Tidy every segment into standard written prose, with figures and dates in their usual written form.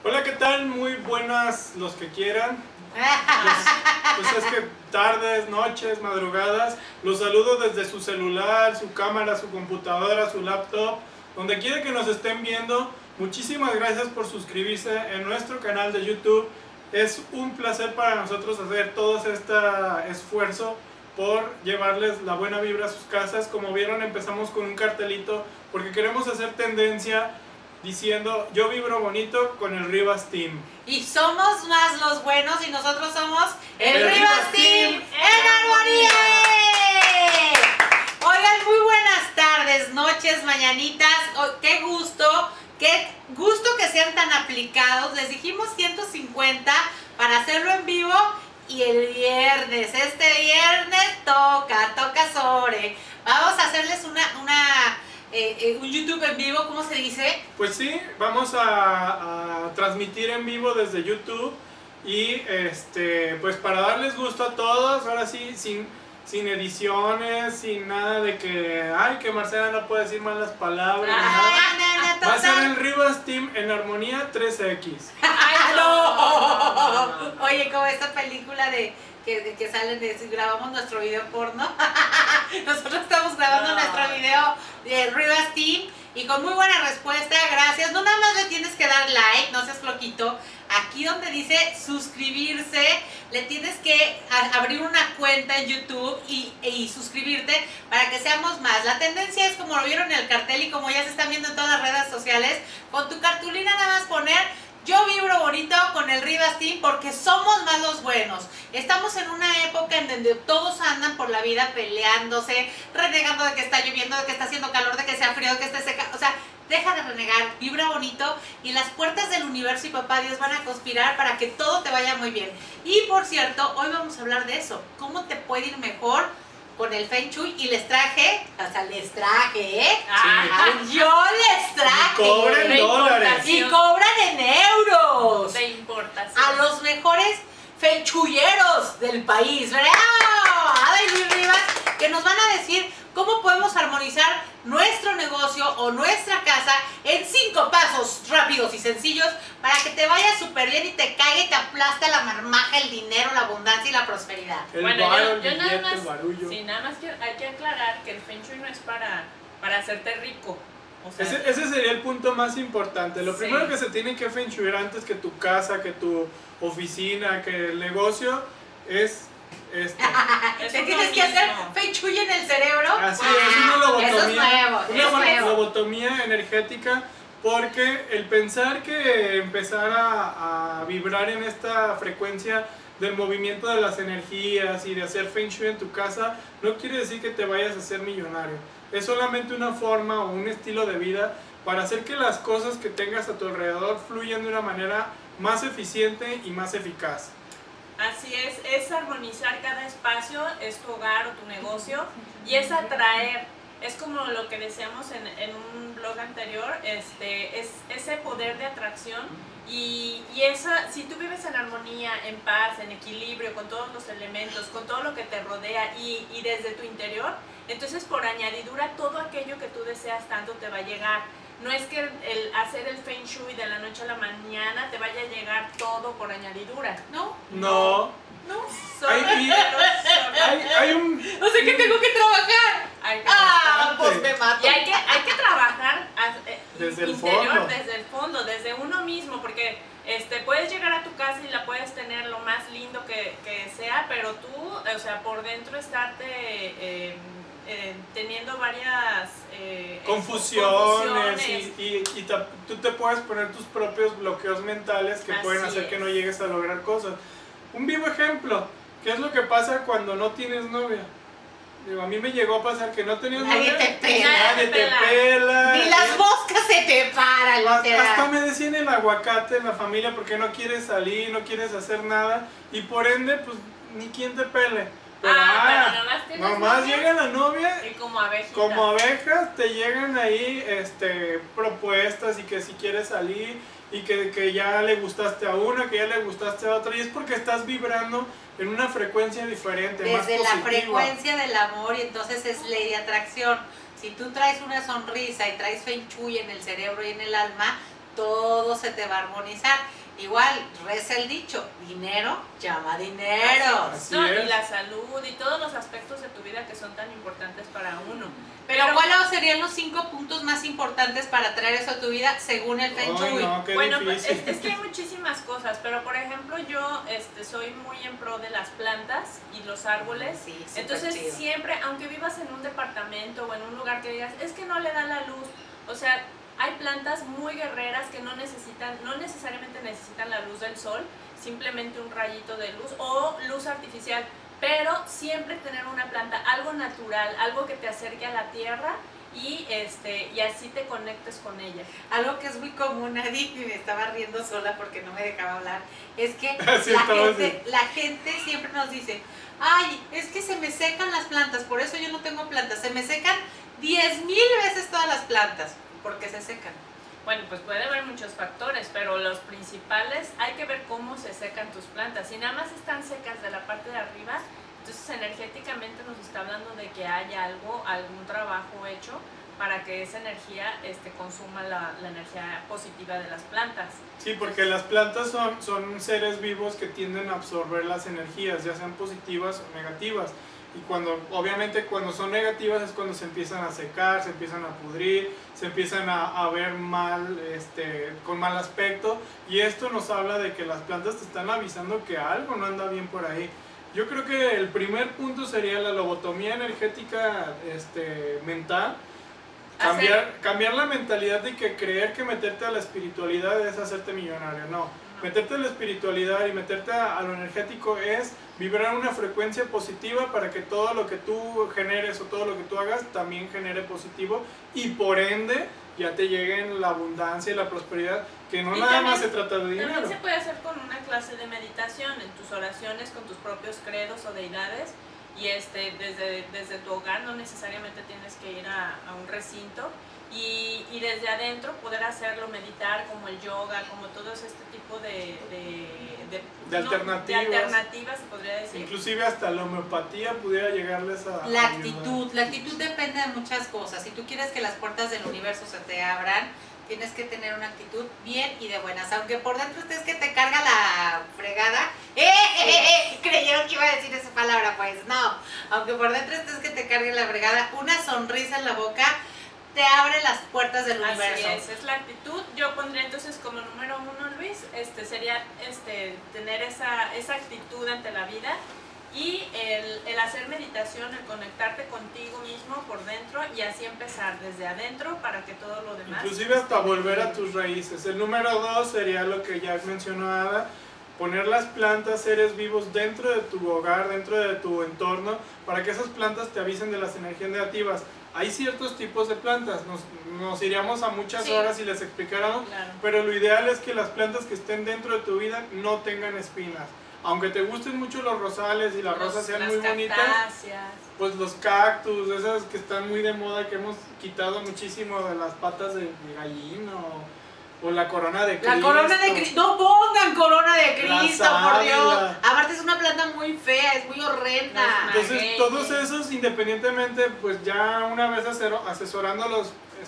Hola, ¿qué tal? Muy buenas los que quieran. Pues es que tardes, noches, madrugadas. Los saludo desde su celular, su cámara, su computadora, su laptop, donde quiera que nos estén viendo. Muchísimas gracias por suscribirse en nuestro canal de YouTube. Es un placer para nosotros hacer todo este esfuerzo por llevarles la buena vibra a sus casas. Como vieron, empezamos con un cartelito porque queremos hacer tendencia diciendo yo vibro bonito con el Rivas Team. Y somos más los buenos y nosotros somos el Rivas Team en armonía. Oigan, muy buenas tardes, noches, mañanitas. Oh, qué gusto que sean tan aplicados. Les dijimos 150 para hacerlo en vivo. Y el viernes, este viernes toca sobre. Vamos a hacerles un YouTube en vivo, ¿cómo se dice? Pues sí, vamos a transmitir en vivo desde YouTube y pues para darles gusto a todos, ahora sí, sin ediciones, sin nada de que Marcela no puede decir malas palabras. Va a ser el Rivas Team en armonía 3X. ¡Ay, no! Oye, como esta película que salen de si grabamos nuestro video porno. Nosotros estamos grabando nuestro video de Rivas Team y con muy buena respuesta, gracias. No nada más le tienes que dar like, no seas floquito. Aquí donde dice suscribirse, le tienes que abrir una cuenta en YouTube y suscribirte para que seamos más. La tendencia es, como lo vieron en el cartel y como ya se están viendo en todas las redes sociales, con tu cartulina nada más poner yo vibro bonito con el Rivas Team porque somos más los buenos. Estamos en una época en donde todos andan por la vida peleándose, renegando de que está lloviendo, de que está haciendo calor, de que sea frío, de que esté seca. O sea, deja de renegar, vibra bonito y las puertas del universo y papá Dios van a conspirar para que todo te vaya muy bien. Y por cierto, hoy vamos a hablar de eso. ¿Cómo te puede ir mejor con el Feng Shui? Y les traje, Sí. Yo les traje. Y cobran en dólares. Y cobran en euros. De importación. A los mejores Feng Shuyeros del país, ¿verdad? Ada y Luis Rivas, que nos van a decir cómo podemos armonizar nuestro negocio o nuestra casa en 5 pasos rápidos y sencillos para que te vaya súper bien y te caiga y te aplaste la marmaja, el dinero, la abundancia y la prosperidad. Bueno, yo nada el más, barullo. sí, nada más que hay que aclarar que el Feng Shui no es para hacerte rico. O sea, Ese sería el punto más importante. Lo Sí. primero que se tiene que Feng Shuiar antes que tu casa, que tu oficina, que el negocio es esto. es Te uno tienes que hacer mismo. Feng Shui en el cerebro. Así es, una lobotomía. Eso es nuevo, Una lobotomía energética, porque el pensar que empezar a vibrar en esta frecuencia del movimiento de las energías y de hacer Feng Shui en tu casa no quiere decir que te vayas a ser millonario. Es solamente una forma o un estilo de vida para hacer que las cosas que tengas a tu alrededor fluyan de una manera más eficiente y más eficaz. Así es armonizar cada espacio, es tu hogar o tu negocio, y es atraer, es como lo que decíamos en un blog anterior, es ese poder de atracción, y esa, si tú vives en armonía, en paz, en equilibrio, con todos los elementos, con todo lo que te rodea y desde tu interior, entonces por añadidura todo aquello que tú deseas tanto te va a llegar. No es que el hacer el Feng Shui de la noche a la mañana te vaya a llegar todo por añadidura, ¿no? No. Hay un... No sé qué tengo que trabajar. Hay que Pues me mato. Y hay que trabajar Desde el interior, fondo. desde el fondo, desde uno mismo, porque puedes llegar a tu casa y la puedes tener lo más lindo que sea, pero tú, o sea, por dentro estarte teniendo varias confusiones y tú te puedes poner tus propios bloqueos mentales que pueden Así hacer que es. no llegues a lograr cosas. Un vivo ejemplo, ¿qué es lo que pasa cuando no tienes novia? Digo, a mí me llegó a pasar que no tenías Nadie novia. te pela. Nadie te pela. Ni las moscas se te paran, Hasta literal. me decían el aguacate en la familia porque no quieres salir, no quieres hacer nada y por ende pues ni quien te pele. Pero, pero nomás tienes nomás novia. llega la novia. Y como abejitas. Como abejas te llegan ahí propuestas y que si quieres salir y que ya le gustaste a una, que ya le gustaste a otra, y es porque estás vibrando en una frecuencia diferente, más Desde la positiva. frecuencia del amor, y entonces es ley de atracción. Si tú traes una sonrisa y traes Feng Shui en el cerebro y en el alma, todo se te va a armonizar. Igual, reza el dicho, dinero llama dinero. Así No, es. y la salud y todos los aspectos de tu vida que son tan importantes para uno. Pero ¿cuáles serían los 5 puntos más importantes para traer eso a tu vida según el Feng Shui? Ay, no, qué Bueno, pues, difícil. es que hay muchísimas cosas, pero por ejemplo yo soy muy en pro de las plantas y los árboles. Sí, súper Entonces chido. siempre, aunque vivas en un departamento o en un lugar que digas, es que no le da la luz, o sea, hay plantas muy guerreras que no necesariamente necesitan la luz del sol, simplemente un rayito de luz o luz artificial, pero siempre tener una planta, algo natural, algo que te acerque a la tierra y así te conectes con ella. Algo que es muy común, Adi, y me estaba riendo sola porque no me dejaba hablar, es que Sí, estaba así. la gente siempre nos dice, ay, es que se me secan las plantas, por eso yo no tengo plantas, se me secan 10,000 veces todas las plantas, porque se secan. Bueno, pues puede haber muchos factores, pero los principales hay que ver cómo se secan tus plantas. Si nada más están secas de la parte de arriba, entonces energéticamente nos está hablando de que hay algún trabajo hecho para que esa energía consuma la energía positiva de las plantas. Sí, porque las plantas son seres vivos que tienden a absorber las energías, ya sean positivas o negativas. Y obviamente cuando son negativas es cuando se empiezan a secar, se empiezan a pudrir, se empiezan a ver mal, con mal aspecto. Y esto nos habla de que las plantas te están avisando que algo no anda bien por ahí. Yo creo que el primer punto sería la lobotomía energética mental. Cambiar la mentalidad de que creer que meterte a la espiritualidad es hacerte millonario. No, meterte a la espiritualidad y meterte a lo energético es vibrar una frecuencia positiva para que todo lo que tú generes o todo lo que tú hagas también genere positivo y por ende ya te lleguen la abundancia y la prosperidad, que no nada más se trata de dinero. También se puede hacer con una clase de meditación en tus oraciones con tus propios credos o deidades. Y desde tu hogar no necesariamente tienes que ir a un recinto y desde adentro poder hacerlo, meditar como el yoga, como todo este tipo de alternativas, se podría decir. Inclusive hasta la homeopatía pudiera llegarles a La ayudar. actitud depende de muchas cosas. Si tú quieres que las puertas del universo se te abran, tienes que tener una actitud bien y de buenas. Aunque por dentro estés que te carga la fregada. Creyeron que iba a decir esa palabra, pues no. Aunque por dentro estés que te cargue la fregada, una sonrisa en la boca te abre las puertas del universo. Así es la actitud. Yo pondría entonces como número 1, Luis, sería tener esa actitud ante la vida. Y el hacer meditación, el conectarte contigo mismo por dentro y así empezar desde adentro para que todo lo demás... Inclusive hasta volver a tus raíces. El número 2 sería lo que ya mencionó Ada, poner las plantas, seres vivos dentro de tu hogar, dentro de tu entorno, para que esas plantas te avisen de las energías negativas. Hay ciertos tipos de plantas, nos iríamos a muchas horas y les explicáramos, claro. Pero lo ideal es que las plantas que estén dentro de tu vida no tengan espinas. Aunque te gusten mucho los rosales y las rosas sean muy bonitas, pues los cactus, esas que están muy de moda, que hemos quitado muchísimo de las patas de gallina o la corona de Cristo. La corona de Cristo, no pongan corona de Cristo, por Dios. sábila. Aparte es una planta muy fea, es muy horrenda. Entonces todos esos independientemente, pues ya una vez asesorándolos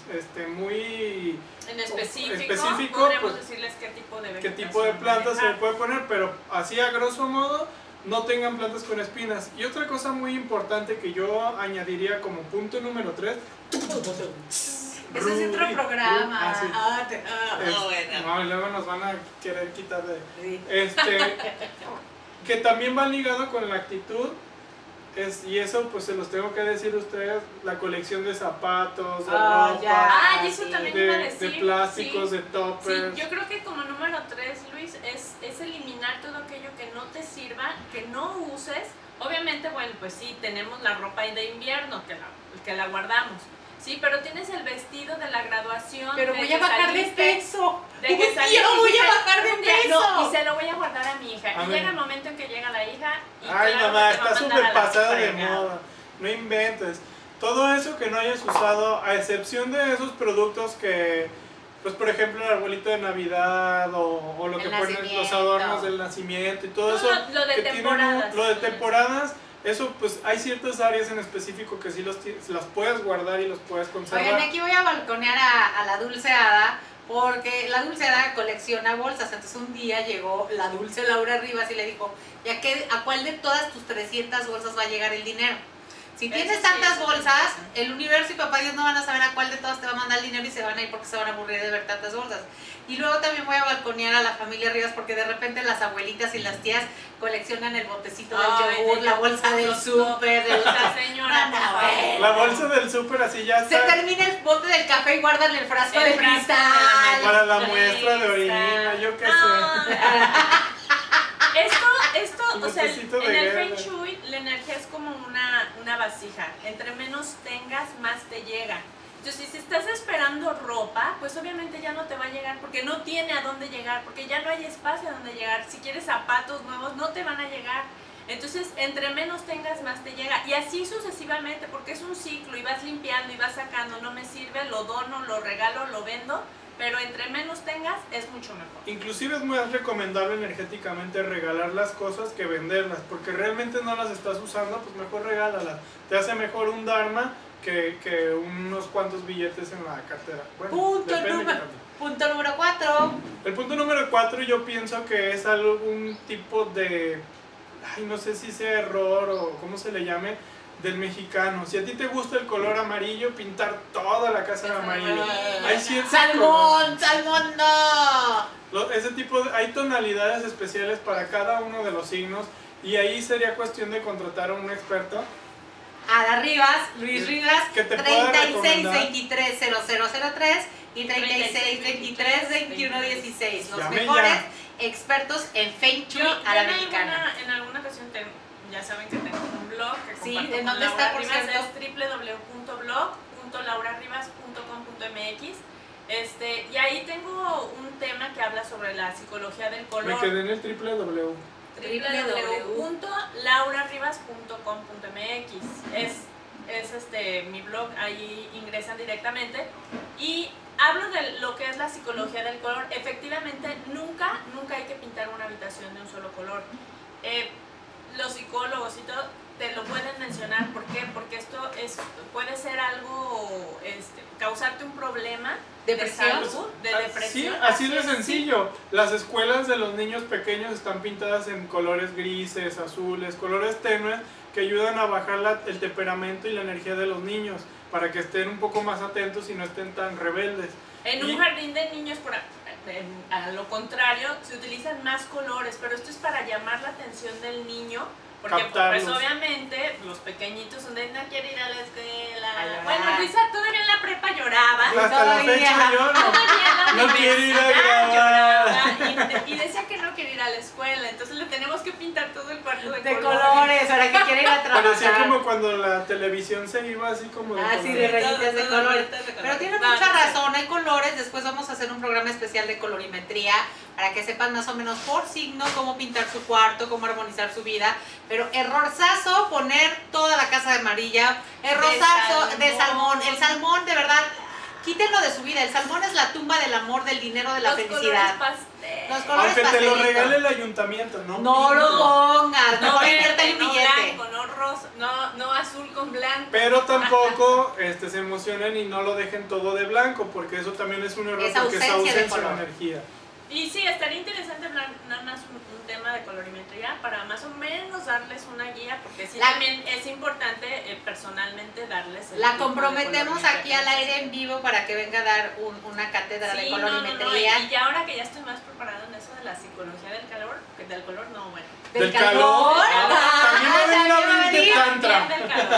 muy en específico pues, podríamos decirles qué tipo de plantas se le puede poner, pero así a grosso modo no tengan plantas con espinas. Y otra cosa muy importante que yo añadiría como punto número 3, Ese es otro programa. Sí. Bueno. No, y luego nos van a querer quitar de... Sí. Que también va ligado con la actitud, y eso pues se los tengo que decir a ustedes, la colección de zapatos, de ropa, y eso también iba a decir, de plásticos, sí. de toppers. Sí, yo creo que como número 3, Luis, es eliminar todo aquello que no te sirva, que no uses. Obviamente, bueno, pues sí, tenemos la ropa de invierno que la guardamos. Sí, pero tienes el vestido de la graduación. Pero voy a bajar de peso. Yo voy a bajar de peso. No, y se lo voy a guardar a mi hija. A y ver. llega el momento en que llega la hija y Ay, claro mamá, que te va a está mandar súper a la pasada de fregada. moda. No inventes. Todo eso que no hayas usado, a excepción de esos productos que, pues por ejemplo el arbolito de Navidad o lo que ponen los adornos del nacimiento y todo eso. Lo de que temporadas. lo de temporadas. Eso, pues hay ciertas áreas en específico que sí las puedes guardar y los puedes conservar. Oigan, aquí voy a balconear a la dulce hada, porque la dulcera colecciona bolsas. Entonces un día llegó la dulce Laura Rivas y le dijo, ¿a cuál de todas tus 300 bolsas va a llegar el dinero? Si tienes tantas bolsas, el universo y papá Dios no van a saber a cuál de todas te va a mandar el dinero y se van a ir porque se van a aburrir de ver tantas bolsas. Y luego también voy a balconear a la familia Rivas porque de repente las abuelitas y las tías coleccionan el botecito del yogur, la bolsa del súper, de la señora. La bolsa del súper así ya está. Se termina el bote del café y guardan el frasco de cristal. Para la muestra de orina, yo qué sé. Esto, o sea, en el Feng Shui la energía es como una vasija. Entre menos tengas, más te llega. Entonces, si estás esperando ropa, pues obviamente ya no te va a llegar porque no tiene a dónde llegar, porque ya no hay espacio a dónde llegar. Si quieres zapatos nuevos, no te van a llegar. Entonces, entre menos tengas, más te llega. Y así sucesivamente, porque es un ciclo y vas limpiando y vas sacando. No me sirve, lo dono, lo regalo, lo vendo. Pero entre menos tengas, es mucho mejor. Inclusive es más recomendable energéticamente regalar las cosas que venderlas, porque realmente no las estás usando, pues mejor regálalas. Te hace mejor un dharma que unos cuantos billetes en la cartera. Bueno, punto número 4. El punto número 4 yo pienso que es algún tipo de, no sé si sea error o cómo se le llame, del mexicano. Si a ti te gusta el color amarillo, pintar toda la casa de amarillo. Hay ciertos ¡Salmón! ¡Salmón no! Ese tipo hay tonalidades especiales para cada uno de los signos y ahí sería cuestión de contratar a un experto. Ada Rivas, Luis Rivas, que te pueda 3623-0003 y 3623-2116. Los mejores expertos en Feng Shui a la mexicana. En alguna ocasión ya saben que tengo un blog que comparto ¿en dónde con está, Laura por Rivas, cierto? es www.laurarivas.com.mx. Y ahí tengo un tema que habla sobre la psicología del color. Me quedé en el www.laurarivas.com.mx. Es mi blog, ahí ingresan directamente y hablo de lo que es la psicología del color. Efectivamente, nunca hay que pintar una habitación de un solo color. Los psicólogos y todo te lo pueden mencionar. ¿Por qué? Porque esto puede ser algo, causarte un problema ¿Depresión? de salud, de depresión. Sí, así de sencillo. Las escuelas de los niños pequeños están pintadas en colores grises, azules, colores tenues que ayudan a bajar el temperamento y la energía de los niños para que estén un poco más atentos y no estén tan rebeldes. En un jardín de niños, a lo contrario, se utilizan más colores, pero esto es para llamar la atención del niño. Porque pues obviamente los pequeñitos son de no quiere ir a la escuela. Bueno, Luisa todavía en la prepa lloraba. Hasta la fecha yo no quiere ir a grabar. Y decía que no quiere ir a la escuela, entonces le tenemos que pintar todo el cuarto de colores para que quiera ir a trabajar. Parecía como cuando la televisión se iba así como de sí, de rayitas de colores. Pero tiene mucha razón, hay colores. Después vamos a hacer un programa especial de colorimetría para que sepan más o menos por signo cómo pintar su cuarto, cómo armonizar su vida. Pero errorzazo poner toda la casa de amarilla, errorzazo de salmón. El salmón, de verdad, quítenlo de su vida. El salmón es la tumba del amor, del dinero, de la felicidad. Los colores aunque te lo pastelitos. regale el ayuntamiento, no lo pongas, no invierte un billete. Blanco, no rosa, no azul con blanco. Pero tampoco se emocionen y no lo dejen todo de blanco, porque eso también es un error, porque es ausencia de energía. Y sí, estaría interesante hablar nada más un tema de colorimetría para más o menos darles una guía, porque sí también es importante personalmente darles el la comprometemos aquí al aire en vivo para que venga a dar una cátedra de colorimetría. Y ahora que ya estoy más preparada en eso de la psicología del color, bueno. ¿Del calor? También va a venir de tantra.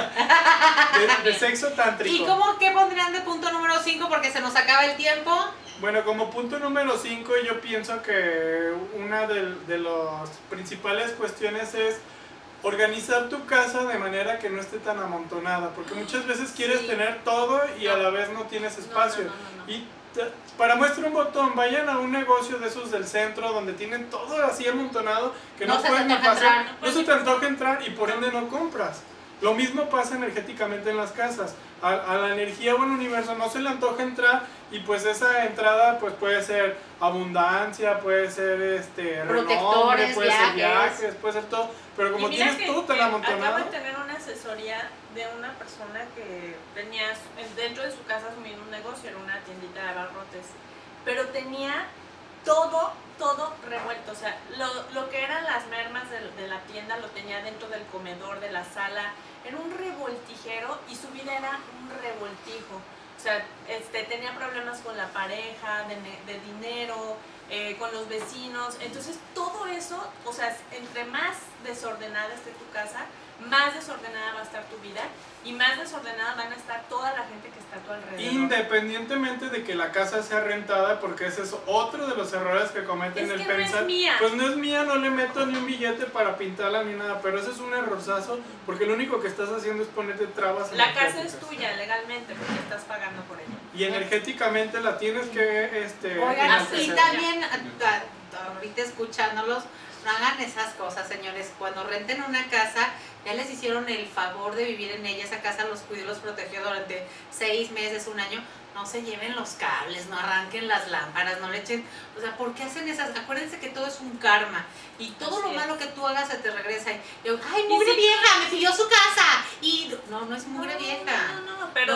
De sexo tántrico. ¿Y qué pondrían de punto número 5 porque se nos acaba el tiempo? Bueno, como punto número 5 yo pienso que una de las principales cuestiones es organizar tu casa de manera que no esté tan amontonada, porque muchas veces quieres tener todo y a la vez no tienes espacio. Y para muestra un botón, vayan a un negocio de esos del centro donde tienen todo así amontonado que no pueden pasar, no se te antoja entrar y por ende no compras. Lo mismo pasa energéticamente en las casas. A la energía o al universo no se le antoja entrar y pues esa entrada pues puede ser abundancia, puede ser renombre, puede ser viajes, puede ser todo. Pero como tienes todo tan amontonado. Acabo de tener una asesoría de una persona que tenía dentro de su casa su mismo negocio, era una tiendita de abarrotes. pero tenía todo revuelto. O sea, lo que eran las mermas de la tienda lo tenía dentro del comedor, de la sala. Era un revoltijero y su vida era un revoltijo. O sea, tenía problemas con la pareja, de dinero, con los vecinos. Entonces, todo eso, o sea, entre más desordenada esté tu casa, más desordenada va a estar tu vida y más desordenada van a estar toda la gente que está a tu alrededor. Independientemente de que la casa sea rentada, porque ese es otro de los errores que cometen el pensar. No es mía. Pues no es mía, no le meto ni un billete para pintarla ni nada, pero ese es un errorzazo porque lo único que estás haciendo es ponerte trabas. La casa es tuya legalmente porque estás pagando por ella. Y energéticamente la tienes que Oigan, y también ahorita escuchándolos, no hagan esas cosas, señores. Cuando renten una casa, ya les hicieron el favor de vivir en ella. Esa casa los cuidó y los protegió durante 6 meses, un año. No se lleven los cables, no arranquen las lámparas, no le echen... O sea, ¿por qué hacen esas? Acuérdense que todo es un karma. Y todo lo malo que tú hagas se te regresa. Y yo, ¡ay, mugre vieja! ¡Me pidió su casa! Y no es mugre vieja. No, pero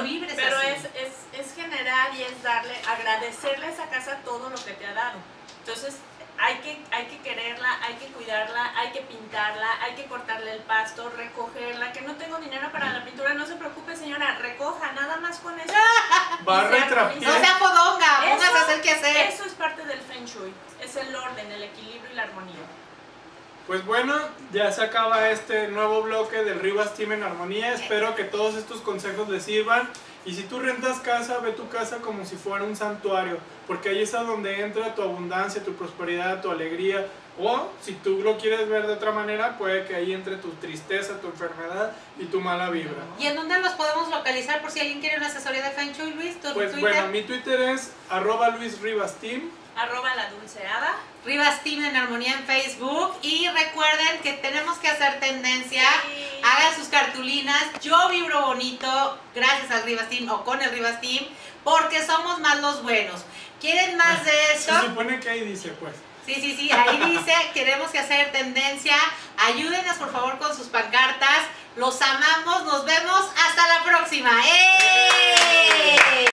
es generar y es agradecerle a esa casa todo lo que te ha dado. Entonces, hay que quererla, hay que cuidarla, hay que pintarla, hay que cortarle el pasto, recogerla. Que no tengo dinero para la pintura, no se preocupe, señora, recoja, nada más con eso. Barra y trapear. No sea podonga, póngase a hacer qué hacer. Eso es parte del Feng Shui, es el orden, el equilibrio y la armonía. Pues bueno, ya se acaba este nuevo bloque del Rivas Team en Armonía. Espero que todos estos consejos les sirvan. Y si tú rentas casa, ve tu casa como si fuera un santuario, porque ahí es a donde entra tu abundancia, tu prosperidad, tu alegría. O si tú lo quieres ver de otra manera, puede que ahí entre tu tristeza, tu enfermedad y tu mala vibra. ¿Y en dónde los podemos localizar por si alguien quiere una asesoría de Feng Shui, Luis? ¿Tu Pues Twitter? bueno, mi Twitter es @LuisRivasTeam. @LaDulceada. Rivas Team en Armonía en Facebook. Y recuerden que tenemos que hacer tendencia. Sí. Hagan sus cartulinas. Yo vibro bonito gracias al Rivas Team o con el Rivas Team, porque somos más los buenos. ¿Quieren más de esto? Se supone que ahí dice, pues. Sí, ahí dice, queremos que hacer tendencia. Ayúdenos por favor con sus pancartas. Los amamos, nos vemos hasta la próxima. ¡Eh!